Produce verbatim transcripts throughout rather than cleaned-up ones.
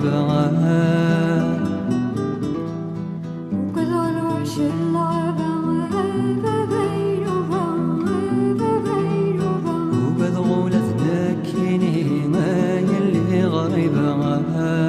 غريبة وكذا الوحش اللعبة بين وبين وقد غولتنا كيني ما يلي غريبة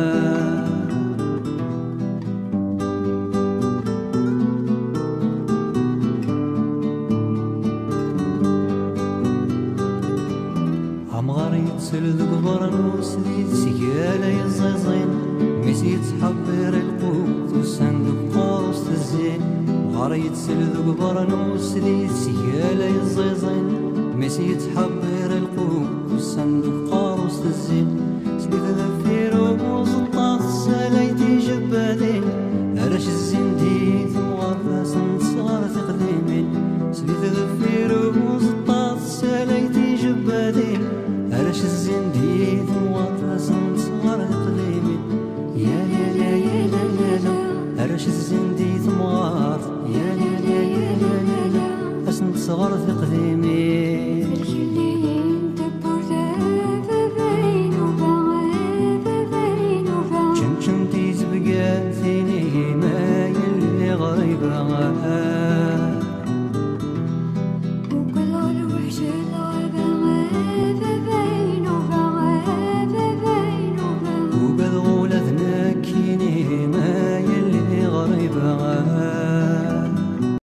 عمغار يتسل ذقبر الوسديد سيالة يزيزين ميسي تحبر القوت والصندوق قارص الزين غار يتسل ذقبر الوسديد سيالة يزيزين ميسي تحبر القوت والصندوق قارص الزين سليت ذفير وزطاط السلايتي جبادين هرش الزين ديت مغرفاس صغار تقديمين سليت ذفير وزطاط السلايتي جبادين هرش الزين ديت مغرفاس صغار تقديمين يا يا يا يا لا لا لا هرش الزين ديت مغرف يا يا يا يا لا لا لا أسنت صغار تقديمين